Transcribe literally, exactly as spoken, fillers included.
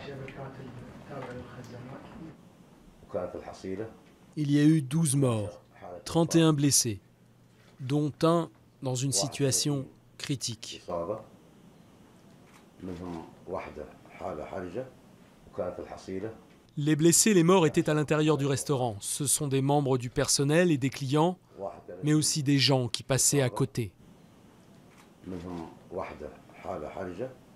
Il y a eu douze morts, trente et un blessés, dont un dans une situation critique. Les blessés et les morts étaient à l'intérieur du restaurant. Ce sont des membres du personnel et des clients, mais aussi des gens qui passaient à côté.